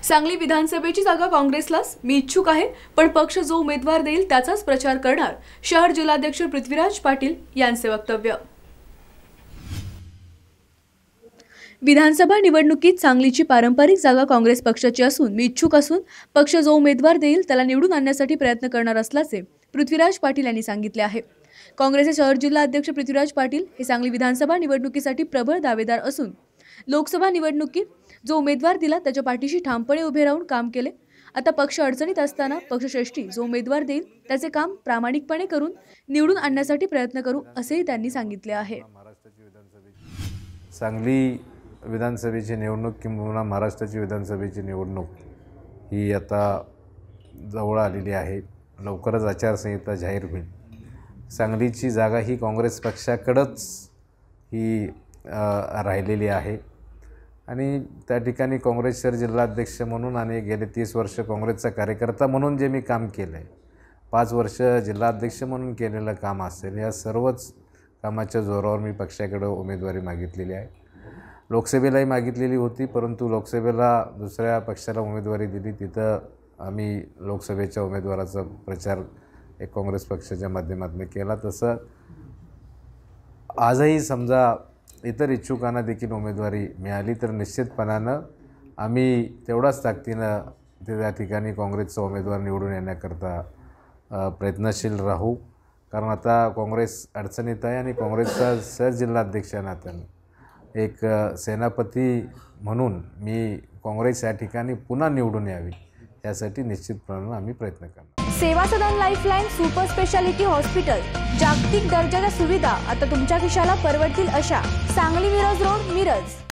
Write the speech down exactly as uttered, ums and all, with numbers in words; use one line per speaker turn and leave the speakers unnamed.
सांगली विधानसभेची जागा काँग्रेसलाच, मी इच्छुक आहे, पण पक्ष जो उमेदवार देईल त्याचाच प्रचार करणार, शहर जिल्हाध्यक्ष पृथ्वीराज पाटील यांचे वक्तव्य। विधानसभा निवडणुकीत सांगलीची पारंपरिक जागा काँग्रेस पक्षाची असून मी इच्छुक असून पक्ष जो उमेदवार देईल त्याला निवडून आणण्यासाठी प्रयत्न करणार असल्याचे पृथ्वीराज पाटील यांनी सांगितले आहे। काँग्रेसचे शहर जिल्हा अध्यक्ष पृथ्वीराज पाटील हे सांगली विधानसभा निवडणुकीसाठी प्रबळ दावेदार असून लोकसभा निवडणुकीत जो उमेदवार दिला त्याच्या पाठीशी ठामपणे उभे राहून काम केले। आता पक्ष अडचणीत असताना पक्षश्रेष्ठी जो उमेदवार देईल त्याचे काम प्रामाणिकपणे करून निवडून आणण्यासाठी प्रयत्न करू असेही त्यांनी सांगितले आहे।
सांगली विधानसभेची निवडणूक किंवा महाराष्ट्राची विधानसभेची निवडणूक ही आता जवळ आलेली आहे। लवकरच आचारसंहिता जाहीर होईल। सांगलीची जागा ही काँग्रेस पक्षाकडेच ही राहिलेली आहे आणि त्या ठिकाणी काँग्रेस शहर जिल्हाध्यक्ष म्हणून आणि गेले तीस वर्ष काँग्रेसचा कार्यकर्ता म्हणून जे मी काम केलं आहे, पाच वर्ष जिल्हाध्यक्ष म्हणून केलेलं काम असेल, या सर्वच कामाच्या जोरावर मी पक्षाकडे उमेदवारी मागितलेली आहे। लोकसभेलाही मागितलेली होती, परंतु लोकसभेला दुसऱ्या पक्षाला उमेदवारी दिली, तिथं आम्ही लोकसभेच्या उमेदवाराचा प्रचार एक काँग्रेस पक्षाच्या माध्यमातून केला। तसं आजही समजा इतर इच्छुकांना देखील उमेदवारी मिळाली तर निश्चितपणानं आम्ही तेवढाच ताकदीनं त्या ठिकाणी काँग्रेसचा उमेदवार निवडून येण्याकरता प्रयत्नशील राहू, कारण आता काँग्रेस अडचणीत आहे आणि काँग्रेसचा शहर जिल्हाध्यक्ष नात्यानं एक सेनापती म्हणून मी काँग्रेस या ठिकाणी पुन्हा निवडून यावी यासाठी निश्चितपणे आम्ही प्रयत्न करणार।
Seva Sadan lifeline super speciality hospital, जागतिक दर्जाच्या सुविधा आता तुमच्या खिशाला परवडतील अशा। सांगली मिरज रोड, मिरज।